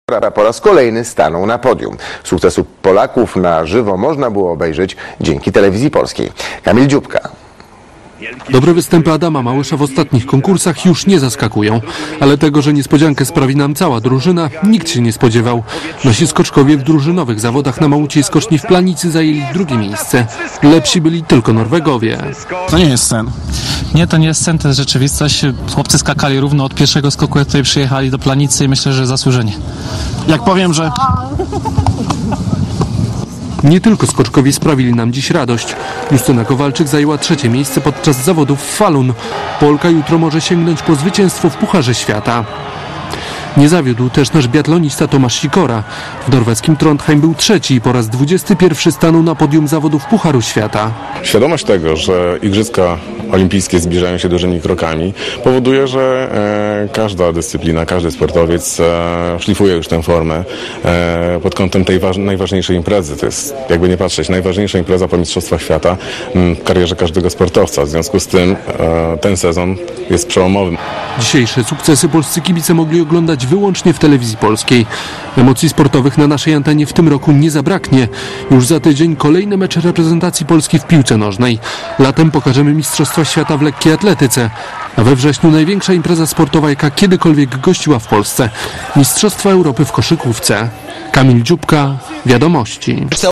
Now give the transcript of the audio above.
Po raz kolejny stanął na podium. Sukcesu Polaków na żywo można było obejrzeć dzięki Telewizji Polskiej. Kamil Dziubka. Dobre występy Adama Małysza w ostatnich konkursach już nie zaskakują, ale tego, że niespodziankę sprawi nam cała drużyna, nikt się nie spodziewał. Nasi skoczkowie w drużynowych zawodach na Małuciej Skoczni w Planicy zajęli drugie miejsce. Lepsi byli tylko Norwegowie. To nie jest sen. Nie, to nie jest sen, to jest rzeczywistość. Chłopcy skakali równo od pierwszego skoku, jak tutaj przyjechali do Planicy i myślę, że zasłużenie. Jak powiem, że Nie tylko skoczkowie sprawili nam dziś radość. Justyna Kowalczyk zajęła trzecie miejsce podczas zawodów w Falun. Polka jutro może sięgnąć po zwycięstwo w Pucharze Świata. Nie zawiódł też nasz biatlonista Tomasz Sikora. W norweskim Trondheim był trzeci i po raz 21 stanął na podium zawodów Pucharu Świata. Świadomość tego, że Igrzyska Olimpijskie zbliżają się dużymi krokami, powoduje, że każda dyscyplina, każdy sportowiec szlifuje już tę formę pod kątem tej najważniejszej imprezy. To jest, jakby nie patrzeć, najważniejsza impreza po Mistrzostwach Świata w karierze każdego sportowca. W związku z tym ten sezon jest przełomowy. Dzisiejsze sukcesy polscy kibice mogli oglądać wyłącznie w Telewizji Polskiej. Emocji sportowych na naszej antenie w tym roku nie zabraknie. Już za tydzień kolejny mecz reprezentacji Polski w piłce nożnej. Latem pokażemy Mistrzostwa Świata w lekkiej atletyce, a we wrześniu największa impreza sportowa, jaka kiedykolwiek gościła w Polsce. Mistrzostwa Europy w koszykówce. Kamil Dziubka, Wiadomości.